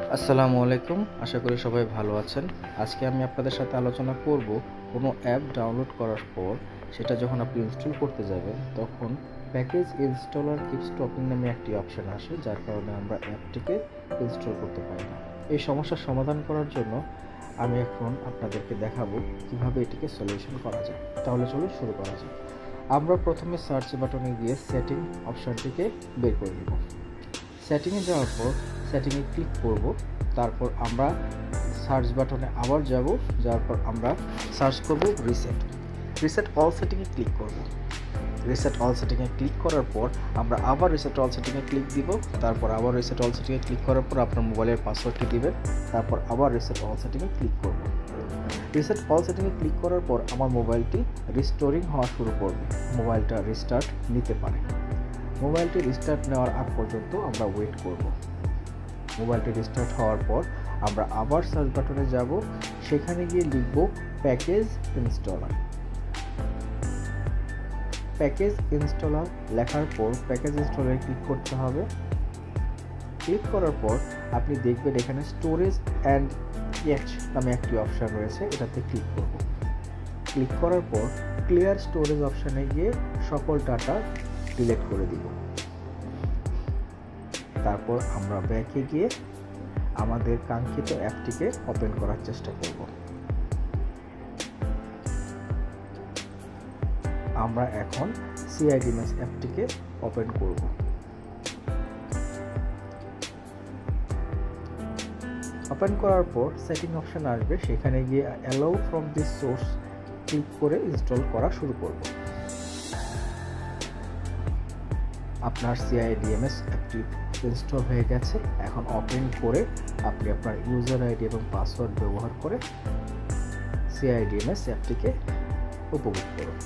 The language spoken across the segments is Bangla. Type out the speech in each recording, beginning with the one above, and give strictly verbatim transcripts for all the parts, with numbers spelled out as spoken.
আসসালামু আলাইকুম, আশা করি সবাই ভালো আছেন। আজকে আমি আপনাদের সাথে আলোচনা করব কোনো অ্যাপ ডাউনলোড করার পর সেটা যখন আপনি ইনস্টল করতে যাবেন তখন প্যাকেজ ইনস্টলার কিপ স্টপিং নামে একটি অপশন আসে, যার কারণে আমরা অ্যাপটিকে ইনস্টল করতে পারি না। এই সমস্যার সমাধান করার জন্য আমি এখন আপনাদেরকে দেখাবো কিভাবে এটিকে সলিউশন করা যায়। তাহলে চলুন শুরু করা যায়। আমরা প্রথমে সার্চ বাটনে গিয়ে সেটিং অপশনটিকে বের করে নেব। সেটিংয়ে যাওয়ার পর সেটিংয়ে ক্লিক করব, তারপর আমরা সার্চ বাটনে আবার যাব, যাওয়ার পর আমরা সার্চ করব রিসেট রিসেট অল সেটিংয়ে ক্লিক করব। রিসেট অল সেটিংয়ে ক্লিক করার পর আমরা আবার রিসেট অল সেটিংয়ে ক্লিক দিব, তারপর আবার রিসেট অল সেটিংয়ে ক্লিক করার পর আপনার মোবাইলের পাসওয়ার্ডটি দিবেন, তারপর আবার রিসেট অল সেটিংয়ে ক্লিক করব। রিসেট অল সেটিংয়ে ক্লিক করার পর আমার মোবাইলটি রিস্টোরিং হওয়া শুরু করবে। মোবাইলটা রিস্টার্ট নিতে পারে। মোবাইলটি রিস্টার্ট নেওয়ার আগ পর্যন্ত আমরা ওয়েট করব। মোবাইলটি রিস্টার্ট হওয়ার পর আমরা আবার সার্চ বাটনে যাব, সেখানে গিয়ে লিখব প্যাকেজ ইনস্টলার। প্যাকেজ ইনস্টলার লেখার পর প্যাকেজ ইনস্টলারে ক্লিক করতে হবে। ক্লিক করার পর আপনি দেখবেন এখানে স্টোরেজ অ্যান্ড ক্যাচ নামে একটি অপশান রয়েছে, এটাতে ক্লিক করব। ক্লিক করার পর ক্লিয়ার স্টোরেজ অপশানে গিয়ে সকল ডাটা ডিলিট করে দিব। তারপর আমরা ব্যাকে গিয়ে আমাদের কাঙ্ক্ষিত অ্যাপটিকে ওপেন করার চেষ্টা করব। আমরা এখন সিআইডিএমএস অ্যাপটিকে ওপেন করব। ওপেন করার পর সেটিং অপশন আসবে, সেখানে গিয়ে allow from this source click করে ইনস্টল করা শুরু করব। আপনার সিআইডিএমএস অ্যাপটি ইনস্টল হয়ে গেছে। এখন ওপেন করে আপনি আপনার ইউজার আইডি এবং পাসওয়ার্ড ব্যবহার করে সিআইডিএমএস অ্যাপটিকে উপভোগ করুন।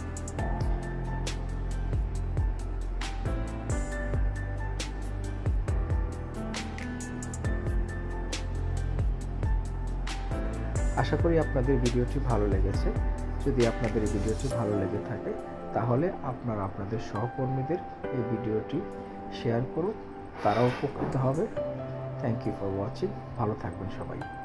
আশা করি আপনাদের ভিডিওটি ভালো লেগেছে। যদি আপনাদের এই ভিডিওটি ভালো লেগে থাকে তাহলে আপনারা আপনাদের সহকর্মীদের এই ভিডিওটি শেয়ার করুন, তারাও উপকৃত হবে। Thank you for watching. ভালো থাকবেন সবাই।